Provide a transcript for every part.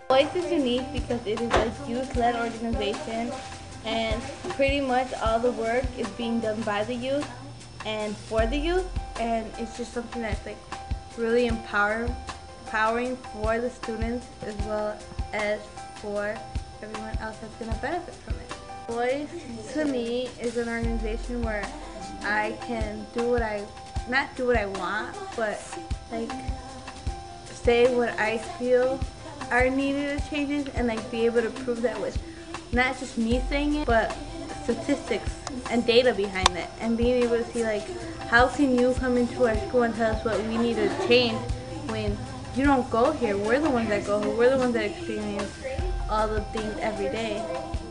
VOYCE is unique because it is a youth-led organization, and pretty much all the work is being done by the youth and for the youth, and it's just something that's like really empowering for the students as well as for everyone else that's going to benefit from it. VOYCE to me is an organization where I can not do what I want, but like say what I feel are needed as changes, and like be able to prove that with not just me saying it, but statistics and data behind it, and being able to see like how can you come into our school and tell us what we need to change when you don't go here. We're the ones that go here. We're the ones that experience all the things every day.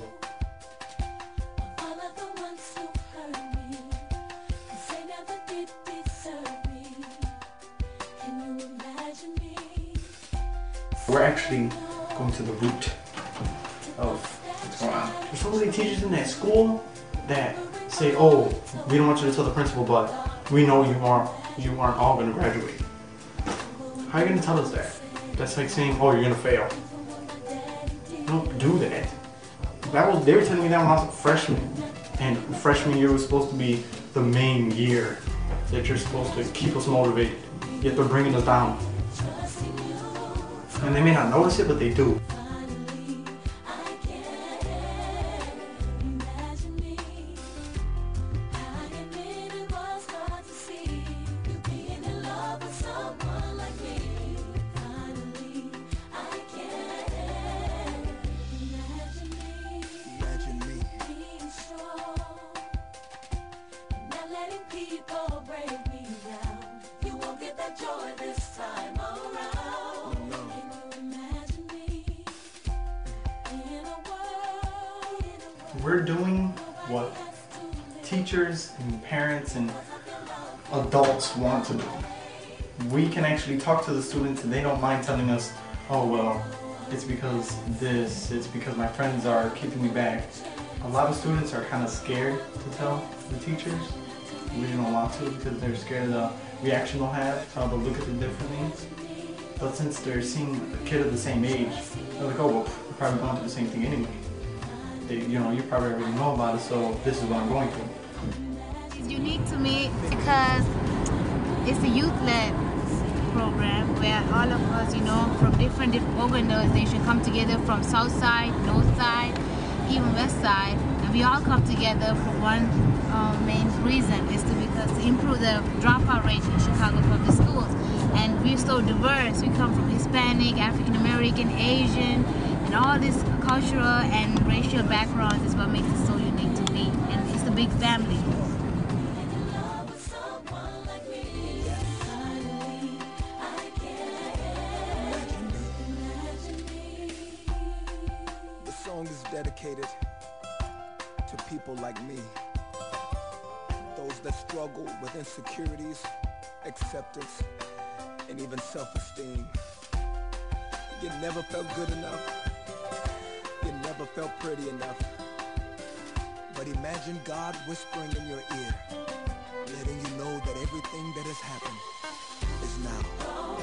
We're actually going to the root of what's going on. There's so many teachers in that school that say, oh, we don't want you to tell the principal, but we know you aren't all going to graduate. How are you going to tell us that? That's like saying, oh, you're going to fail. Don't do that. They were telling me that when I was a freshman. And freshman year was supposed to be the main year that you're supposed to keep us motivated. Yet they're bringing us down. And they may not notice it, but they do. We're doing what teachers and parents and adults want to do. We can actually talk to the students and they don't mind telling us, oh well, it's because this, it's because my friends are keeping me back. A lot of students are kind of scared to tell the teachers. We don't want to because they're scared of the reaction they'll have, how they'll look at them differently. But since they're seeing a kid of the same age, they're like, oh well, you're probably going through the same thing anyway. You probably already know about it, so this is what I'm going through. It's unique to me because it's a youth-led program where all of us, from different organizations come together from South Side, North Side, even West Side, and we all come together for one main reason, is to improve the dropout rate in Chicago public schools. And we're so diverse. We come from Hispanic, African American, Asian, and all these cultural and racial backgrounds is what makes it so unique to me. And it's a big family. The song is dedicated to people like me, those that struggle with insecurities, acceptance, and even self-esteem. You never felt good enough. You never felt pretty enough. But imagine God whispering in your ear, letting you know that everything that has happened is now.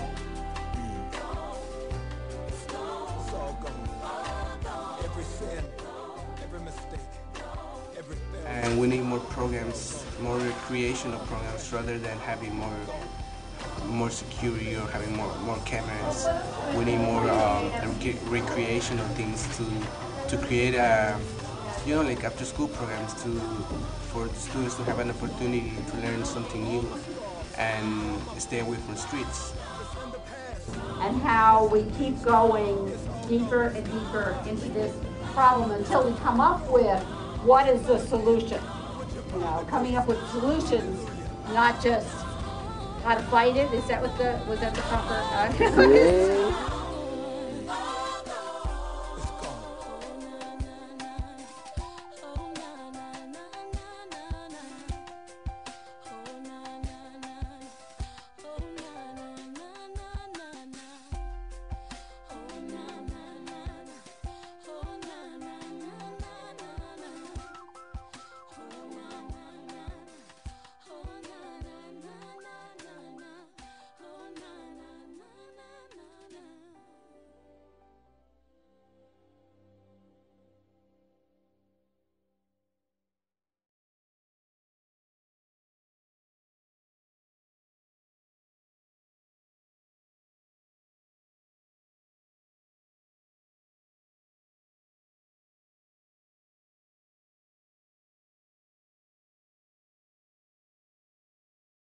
It's all gone. Every sin, every mistake, every failure. And we need more programs, more recreational programs, rather than having more security or having more cameras. We need more recreational things to create like after school programs for the students to have an opportunity to learn something new and stay away from streets. And how we keep going deeper and deeper into this problem until we come up with what is the solution. Coming up with solutions, not just how to fight it. Was that the proper?